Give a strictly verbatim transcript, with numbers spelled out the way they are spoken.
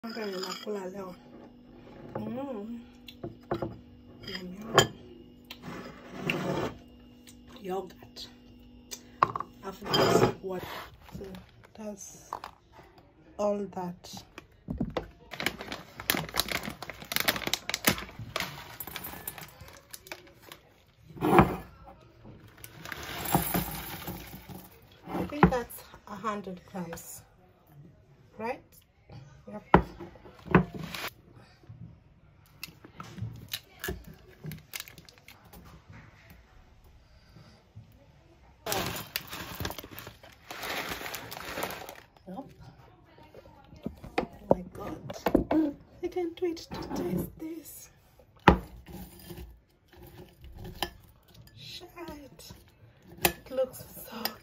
Hungry nakula leo. Mm. Yum, yum. Yogurt. After this, what? So that's all that. I think that's a hundred grams, right? Yep. Yep. Oh my god. I can't wait to taste this. Shit. It looks so